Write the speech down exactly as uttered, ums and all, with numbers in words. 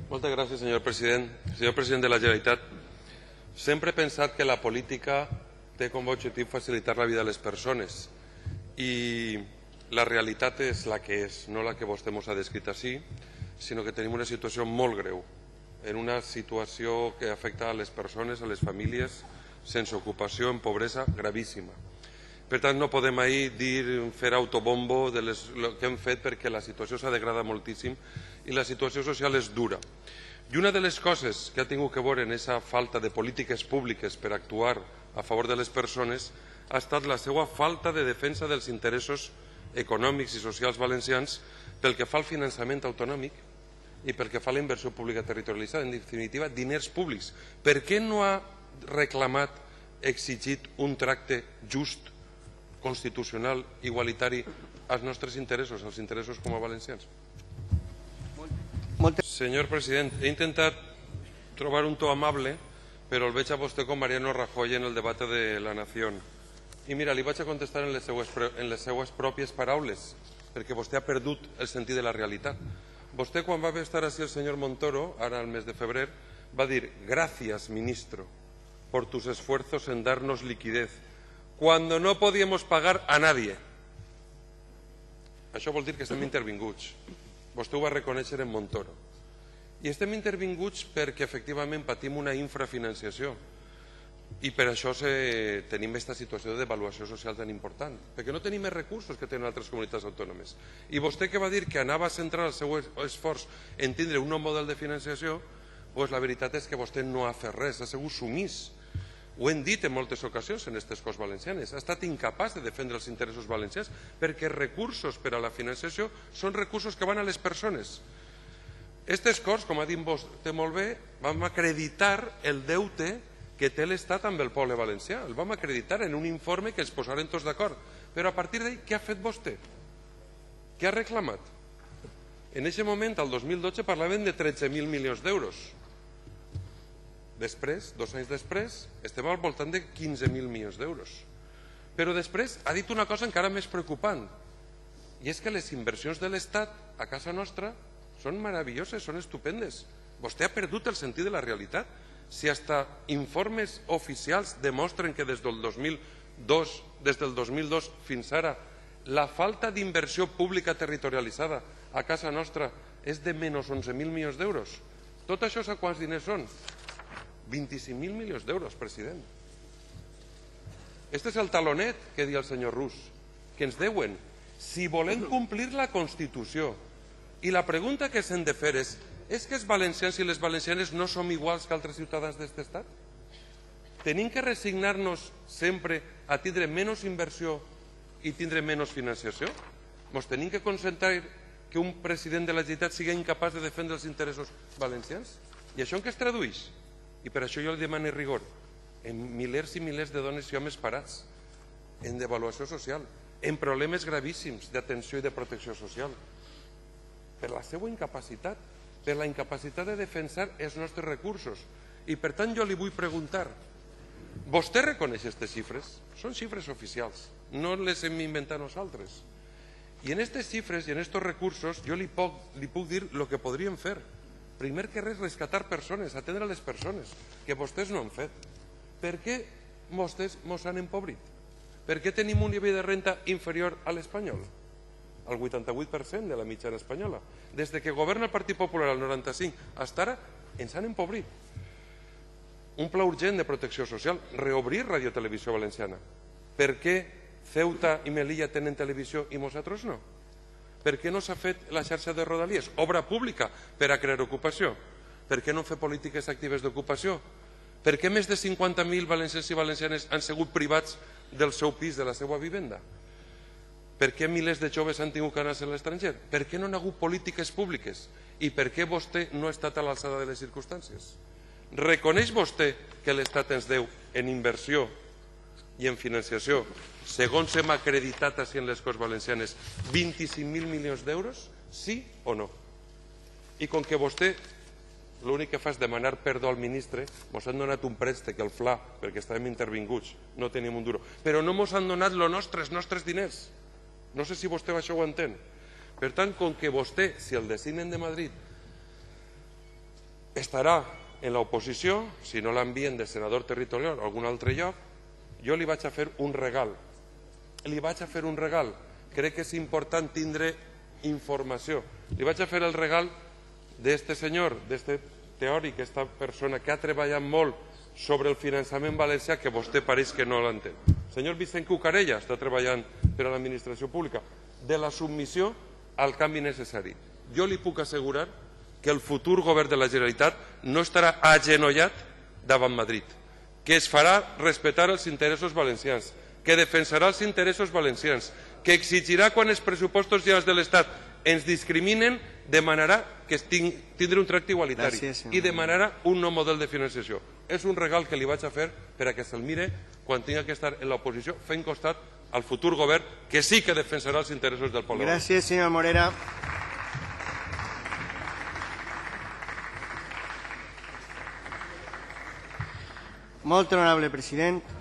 Moltes gràcies, senyor president. Senyor president de la Generalitat, sempre he pensat que la política té com a objectiu facilitar la vida de les persones i la realitat és la que és, no la que vostè ens ha descrit així, sinó que tenim una situació molt greu, en una situació que afecta a les persones, a les famílies, sense ocupació, en pobresa gravíssima. Per tant, no podem ahir dir, fer autobombo de les, el que hem fet perquè la situació s'ha degradat moltíssim i la situació social és dura. I una de les coses que ha tingut que veure en aquesta falta de polítiques públiques per actuar a favor de les persones ha estat la seva falta de defensa dels interessos econòmics i socials valencians pel que fa al finançament autonòmic i pel que fa a la inversió pública territorialitzada, en definitiva, diners públics. Per què no ha reclamat, exigit un tracte just, constitucional, igualitari als nostres interessos, als interessos com a valencians? Senyor president, he intentat trobar un to amable, però el veig a vostè com Mariano Rajoy en el debat de la Nació. I mira, li vaig a contestar en les seues, en les seues pròpies paraules, perquè vostè ha perdut el sentit de la realitat. Vostè, quan va estar així el senyor Montoro, ara al mes de febrer, va dir: «Gracias, ministro, por tus esfuerzos en darnos liquidez, cuando no podíamos pagar a nadie». Això vol dir que estem intervinguts. Vostè ho va reconèixer en Montoro. I estem intervinguts perquè efectivament patim una infrafinanciació i per això tenim aquesta situació de devaluació social tan important, perquè no tenim més recursos que tenen altres comunitats autònomes. I vostè, que va dir que anava a centrar el seu esforç en tindre un nou model de financiació, doncs la veritat és que vostè no ha fet res, ha sigut sumís. Ho hem dit en moltes ocasions en aquestes Corts Valencianes, ha estat incapaç de defendre els interessos valencians perquè recursos per a la financiació són recursos que van a les persones. Aquestes Corts, com ha dit vostè molt bé, vam acreditar el deute que té l'Estat amb el poble valencià. El vam acreditar en un informe que ens posarem tots d'acord. Però a partir d'ahir, què ha fet vostè? Què ha reclamat? En aquest moment, al dos mil dotze, parlàvem de tretze mil milions d'euros. Després, dos anys després, estem al voltant de quinze mil milions d'euros. Però després ha dit una cosa encara més preocupant, i és que les inversions de l'Estat a casa nostra són meravelloses, són estupendes. Vostè ha perdut el sentit de la realitat. Si hasta informes oficials demostren que des del dos mil dos, des del dos mil dos fins ara, la falta d'inversió pública territorialitzada a casa nostra és de menys onze mil milions d'euros. Tot això a quants diners són? vint-i-cinc mil milions d'euros, president. Este és el talonet que diu el senyor Rus, que ens deuen. Si volem complir la Constitució, i la pregunta que s'hem de fer és: és que els valencians i les valencianes no som iguals que altres ciutadans d'aquest estat? Tenim que resignar-nos sempre a tindre menys inversió i tindre menys financiació? Ens tenim que concentrar que un president de la Generalitat sigui incapaç de defendre els interessos valencians? I això en què es tradueix? I per això jo li demano rigor en milers i milers de dones i homes parats, en devaluació social, en problemes gravíssims d'atenció i de protecció social, per la seva incapacitat, per la incapacitat de defensar els nostres recursos. I per tant jo li vull preguntar: vostè reconeix aquestes xifres? Són xifres oficials, no les hem inventat nosaltres. I en aquestes xifres i en aquests recursos jo li puc dir el que podríem fer. Primer que res, rescatar persones, atendre les persones, que vostès no han fet. Per què vostès ens han empobrit? Per què tenim un nivell de renta inferior a l'espanyol? El vuitanta-vuit per cent de la mitjana espanyola. Des que governa el Partit Popular al noranta-cinc fins ara ens han empobrit. Un pla urgent de protecció social, reobrir Radio Televisió Valenciana. Per què Ceuta i Melilla tenen televisió i nosaltres no? Per què no s'ha fet la xarxa de Rodalies? Obra pública per a crear ocupació. Per què no fer polítiques actives d'ocupació? Per què més de cinquanta mil valencians i valencianes han sigut privats del seu pis, de la seva vivenda? Per què milers de joves han tingut que anar a l'estranger? Per què no hi ha hagut polítiques públiques? I per què vostè no ha estat a l'alçada de les circumstàncies? Reconeix vostè que l'Estat ens deu en inversió i en financiació, segons hem acreditat així en les Corts Valencianes, vint-i-cinc mil milions d'euros? Sí o no? I com que vostè l'únic que fa és demanar perdó al ministre, ens han donat un préstec, el Fla, perquè estàvem intervinguts, no tenim un duro, però no ens han donat els nostres, els nostres diners. No sé si vostè això ho entén. Per tant, com que vostè, si el designen de Madrid, estarà en l'oposició, si no l'envien de senador territorial a algun altre lloc, jo li vaig a fer un regal. Li vaig a fer un regal. Crec que és important tindre informació. Li vaig a fer el regal d'este senyor, d'este teòric, aquesta persona que ha treballat molt sobre el finançament valencià, que vostè pareix que no l'entén. El senyor Vicent Cucarella està treballant per a l'administració pública, de la submissió al canvi necessari. Jo li puc assegurar que el futur govern de la Generalitat no estarà agenollat davant Madrid, que es farà respectar els interessos valencians, que defensarà els interessos valencians, que exigirà quan els pressupostos generals de l'Estat ens discriminen, demanarà que tindre un tracte igualitari i demanarà un nou model de financiació. És un regal que li vaig a fer per a que se'l mire quan tinga que estar en l'oposició fent costat al futur govern que sí que defensarà els interessos del poble. Gràcies, senyor Morera. Molt honorable president.